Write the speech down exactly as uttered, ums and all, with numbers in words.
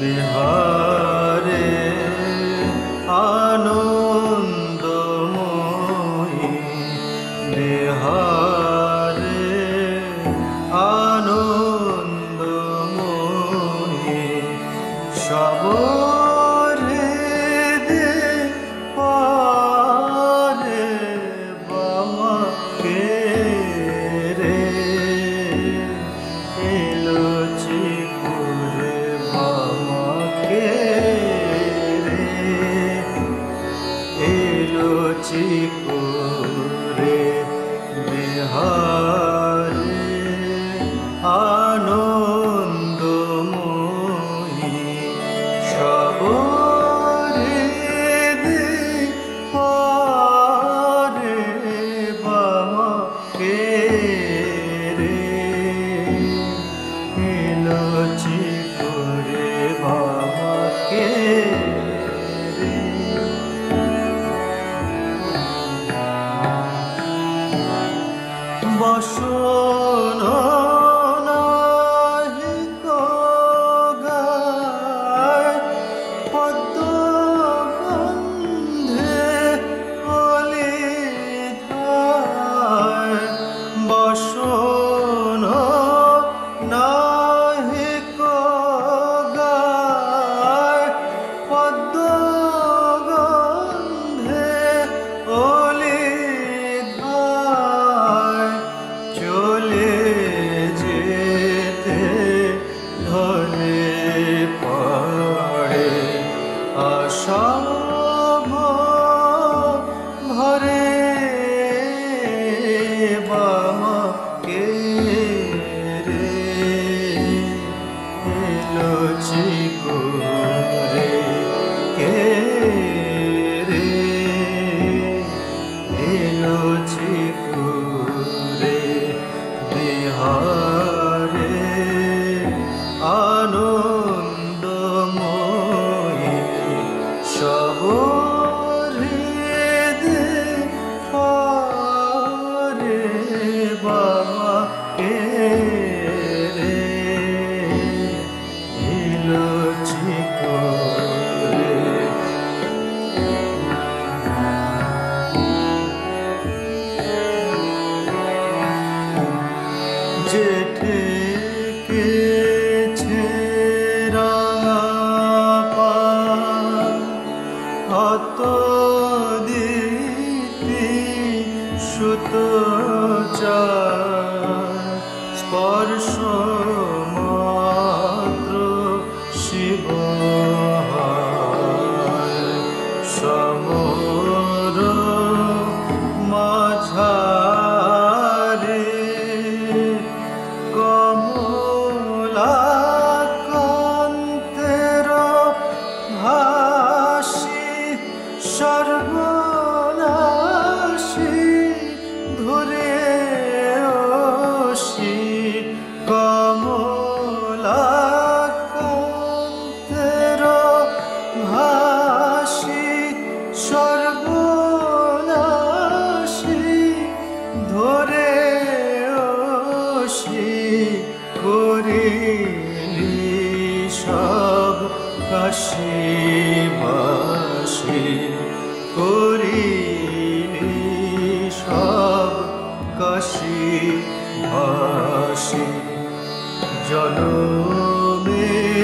বিহারে আনন্দময়ী বিহারে আনন্দময়ী সবরে দে পারে বামাকে রে এলো চিকুরে বামাকে রে এলো চিকুরে বিহারে আনন্দময়ী সবরে দে পারে বামাকে রে এলো চিকুরে বামাকে রে বসন নাহিক গায় পদ্মগন্ধে অলিধায় বসন নাহিক গায় পদ্মগন্ধে অলিধায় চলে যেতে ধরে পড়ে আশা ভরে বামাকে রে এলো চিকুরে কে রে এলো চিকুরে বিহারে আনন্দময়ী সবরে দে পারে বামাকে রে এলো চিকুরে জেঠেকেছে রাঙা পান অত দিতি সুত চায় স্পর্শ মাত্র শিব হয় সমর মাঝারে কমলাকান্তের ভাসি সর্বনাশী ধরে ওষি কমলাকান্তের ভাসি সর্বনাশী ধরে ওষি করিলি সব কাশি বাসি করিলি সব কাশি ভাসি জনমে